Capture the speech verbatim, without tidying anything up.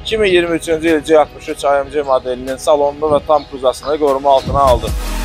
iki min iyirmi üçüncü il C altmış üç A M C modelinin salonunu və tam kuzasını qoruma altına aldı.